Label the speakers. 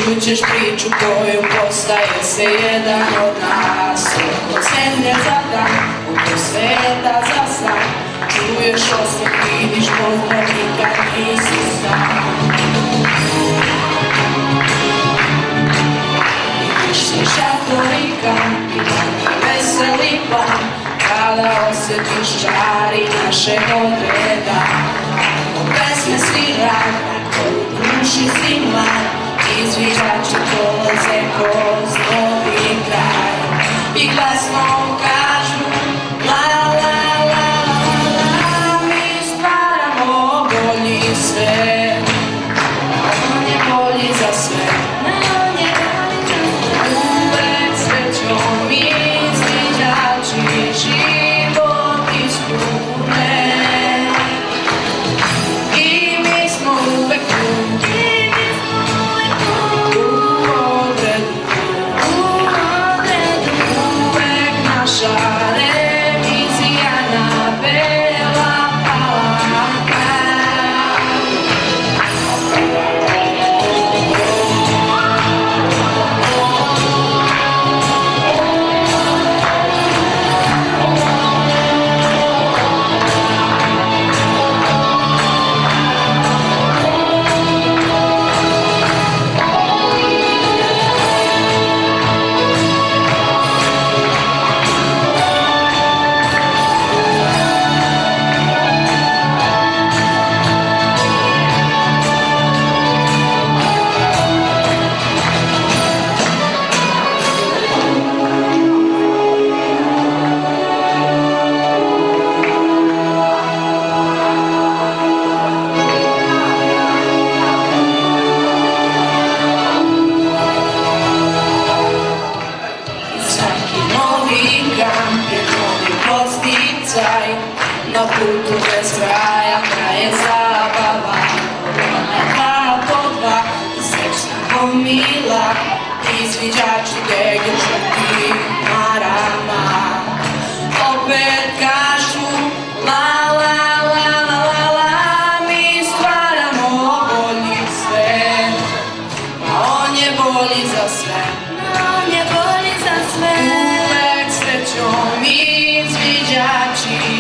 Speaker 1: Čućeš priču koju postaje se jedan od nas. Od zemlje za dan, oko sveta za san. Čuješ osam, vidiš pozdrav, nikad nisi sam. Vidiš se šatorika i dan veseli plan, kada osjetiš čari našeg odreda. O pesme svira, koju duši si mlad, izviđači dolaze kroz novi kraj i glasno kažu la la la la la, mi stvaramo bolji svet, on je bolji za sve, uvek srećom izviđači život ispune i mi smo uvek tu. Na putu bez kraja, kraj je zabava. Dva po dva, srećna gomila, izviđači gege žuti marama. Opet kažu la la la la la la, mi stvaramo bolji svet, a on je bolji za sve, on je bolji za sve. Uvek srećom izviđači